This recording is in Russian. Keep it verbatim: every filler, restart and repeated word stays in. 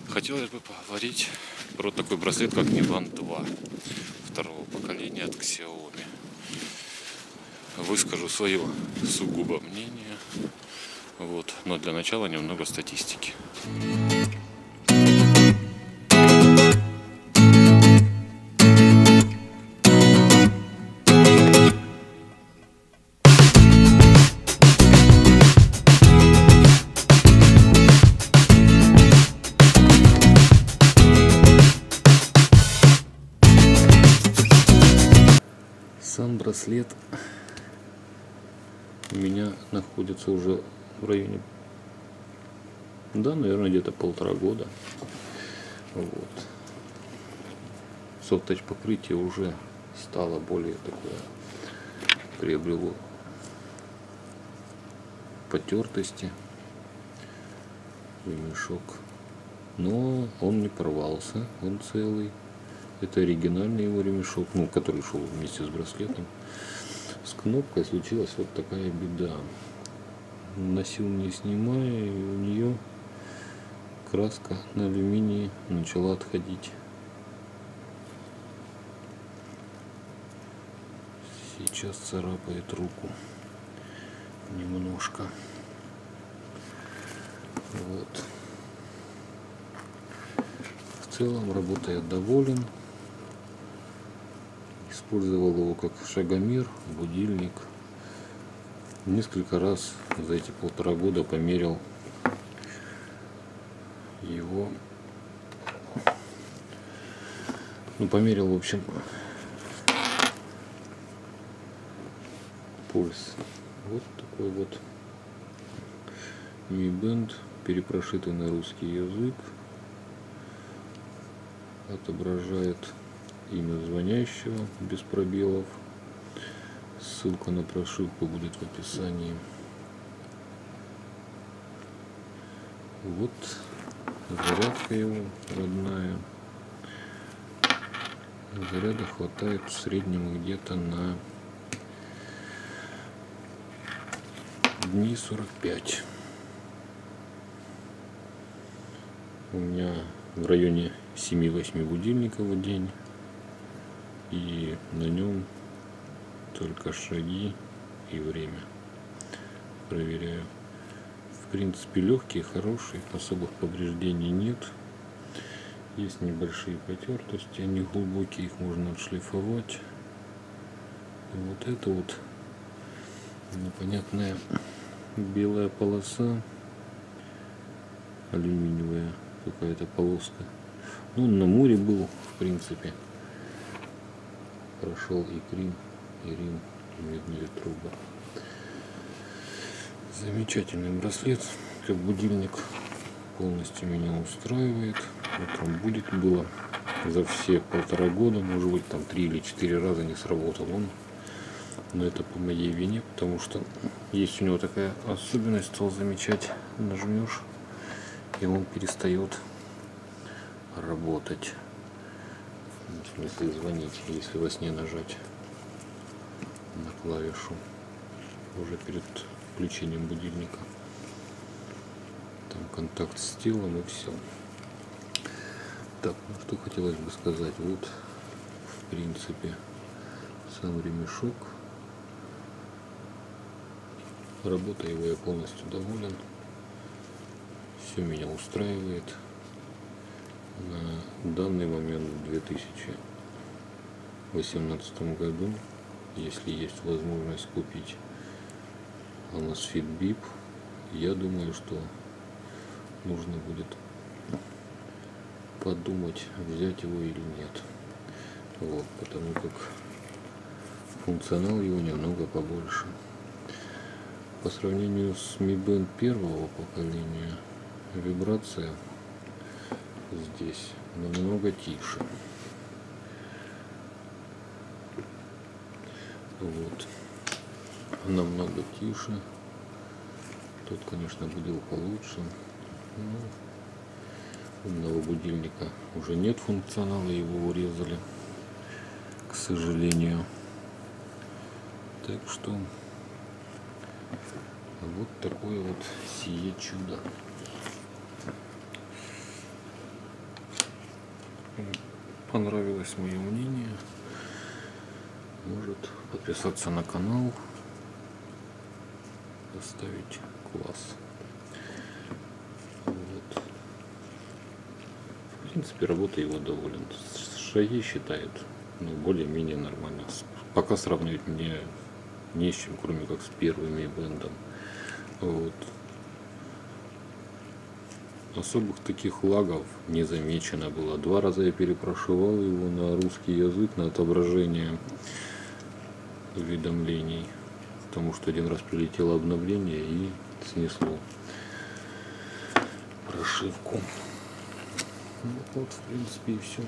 Хотелось бы поговорить про такой браслет, как Mi Band два второго поколения от Xiaomi. Выскажу свое сугубо мнение. Вот. Но для начала немного статистики. Сам браслет у меня находится уже в районе, да, наверное, где-то полтора года. Вот. Софт-тач покрытие уже стало более такое, приобрело потертости, ремешок, но он не порвался, он целый. Это оригинальный его ремешок, ну, который шел вместе с браслетом. С кнопкой случилась вот такая беда. Носил не снимая, и у нее краска на алюминии начала отходить. Сейчас царапает руку немножко. Вот. В целом работой я доволен. Использовал его как шагомер, будильник. Несколько раз за эти полтора года померил его. Ну, померил, в общем, пульс. Вот такой вот Mi Band, перепрошитый на русский язык. Отображает имя звонящего без пробелов. Ссылка на прошивку будет в описании. Вот зарядка его родная. Заряда хватает в среднем где-то на дни сорок пять. У меня в районе семи-восьми будильников в день. И на нем только шаги и время проверяю. В принципе, легкий, хороший, особых повреждений нет. Есть небольшие потертости, они глубокие, их можно отшлифовать. И вот это вот непонятная белая полоса, алюминиевая какая-то полоска. Ну, на море был, в принципе. Прошел и Крим, и Рим, и медные трубы. Замечательный браслет, как будильник, полностью меня устраивает. Утром будет было за все полтора года, может быть, там три или четыре раза не сработал он. Но это по моей вине, потому что есть у него такая особенность, стал замечать, нажмешь, и он перестает работать. В смысле звонить, если во сне нажать на клавишу уже перед включением будильника. Там контакт с телом и все. Так, ну что хотелось бы сказать. Вот, в принципе, сам ремешок. Работа его я полностью доволен. Все меня устраивает. На данный момент в две тысячи восемнадцатом году, если есть возможность купить Amazfit бип, я думаю, что нужно будет подумать, взять его или нет. Вот, потому как функционал его немного побольше. По сравнению с Mi Band первого поколения, вибрация здесь намного тише. Вот. Намного тише. Тут, конечно, будил получше. Но умного будильника уже нет функционала, его урезали, к сожалению. Так что вот такое вот сие чудо. Кому понравилось мое мнение, может подписаться на канал, поставить класс. Вот. В принципе, работа его доволен. Шаги считает, ну, более-менее нормально. Пока сравнивать мне не с чем, кроме как с первыми бендом. Вот. Особых таких лагов не замечено было. Два раза я перепрошивал его на русский язык, на отображение уведомлений, потому что один раз прилетело обновление и снесло прошивку. Ну, вот, в принципе, и все.